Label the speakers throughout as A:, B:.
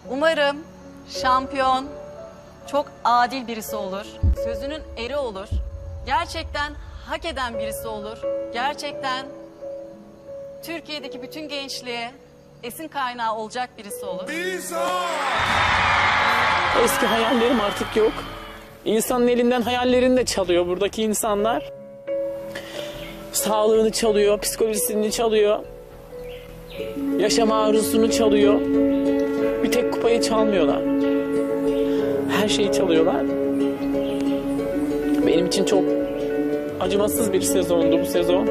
A: Umarım şampiyon çok adil birisi olur. Sözünün eri olur. Gerçekten hak eden birisi olur. Gerçekten Türkiye'deki bütün gençliğe esin kaynağı olacak birisi olur.
B: Eski hayallerim artık yok. İnsanın elinden hayallerini de çalıyor buradaki insanlar. Sağlığını çalıyor, psikolojisini çalıyor. Yaşama arzusunu çalıyor. Bir tek kupayı çalmıyorlar. Her şeyi çalıyorlar. Benim için çok acımasız bir sezondu bu sezon.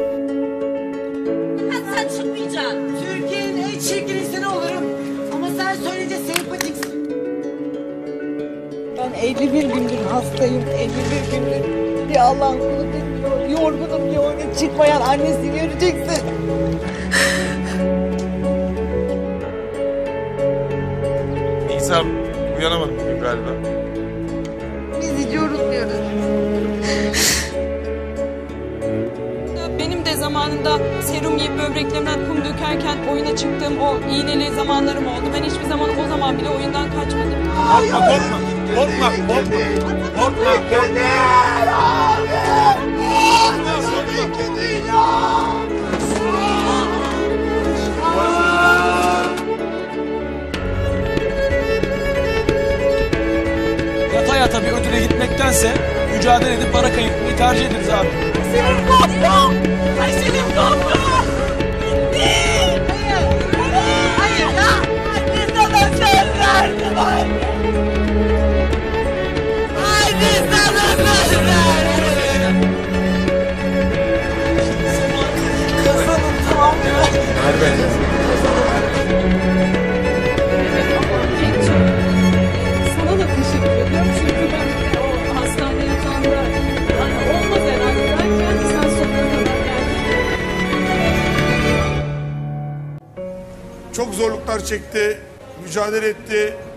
C: Sen çıkmayacaksın.
D: Türkiye'nin en çirkin insanı olurum. Ama sen söyleyince sempatiksin. Ben 51 gündür hastayım. 51 gündür. Bir Allah'ın kulu bilmiyor. Yorgunum diye oyuna çıkmayan annesini göreceksin.
E: İnsan uyanamadım bugün galiba.
D: Biz hiç yorulmuyoruz.
F: Benim de zamanında serum yiyip böbreklerimden kum dökerken oyuna çıktığım o iğneli zamanlarım oldu. Ben hiçbir zaman o zaman bile oyundan kaçmadım.
E: Korkma. Korkma.
G: Yata yata bir ödüle gitmektense mücadele edip para kayıtmayı tercih ederiz abi.
D: Senin koptum. Ay senin koptum. Bitti. Hayır ya. Anne sana söz verdim anne. Anne sana söz verdim. Kazanım tamam mı?
F: Sana da teşekkür ediyorum çünkü ben o hastane yatağında olmaz herhalde derken sen sonuna kadar geldin.
E: Çok zorluklar çekti, mücadele etti.